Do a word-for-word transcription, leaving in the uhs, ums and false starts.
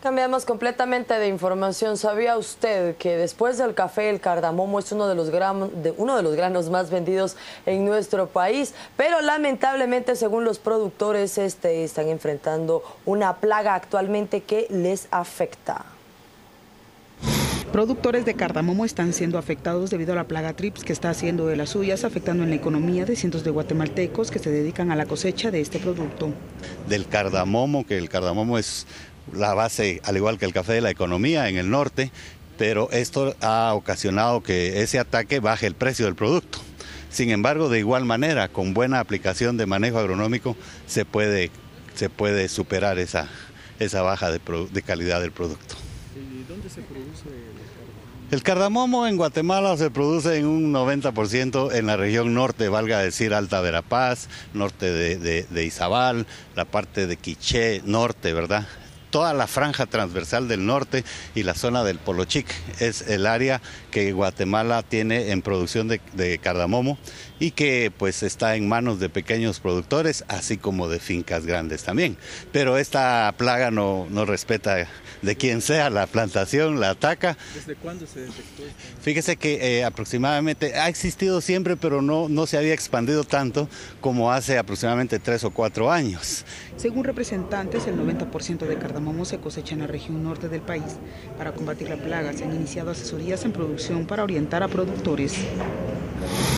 Cambiamos completamente de información. ¿Sabía usted que después del café el cardamomo es uno de los, gran, de, uno de los granos más vendidos en nuestro país? Pero lamentablemente, según los productores, este, están enfrentando una plaga actualmente que les afecta. Productores de cardamomo están siendo afectados debido a la plaga trips que está haciendo de las suyas, afectando en la economía de cientos de guatemaltecos que se dedican a la cosecha de este producto. Del cardamomo, que el cardamomo es la base, al igual que el café, de la economía en el norte, pero esto ha ocasionado que ese ataque baje el precio del producto. Sin embargo, de igual manera, con buena aplicación de manejo agronómico, se puede, se puede superar esa, esa baja de, de calidad del producto. ¿Y dónde se produce el cardamomo? El cardamomo en Guatemala se produce en un noventa por ciento en la región norte, valga decir Alta Verapaz, norte de, de, de Izabal, la parte de Quiché, norte, ¿verdad? Toda la franja transversal del norte y la zona del Polochic es el área que Guatemala tiene en producción de, de cardamomo y que pues está en manos de pequeños productores, así como de fincas grandes también. Pero esta plaga no, no respeta de quien sea la plantación, la ataca. ¿Desde cuándo se detectó esto? Fíjese que eh, aproximadamente ha existido siempre, pero no, no se había expandido tanto como hace aproximadamente tres o cuatro años. Según representantes, el noventa por ciento de cardamomo se cosecha en la región norte del país. Para combatir la plaga se han iniciado asesorías en producción para orientar a productores.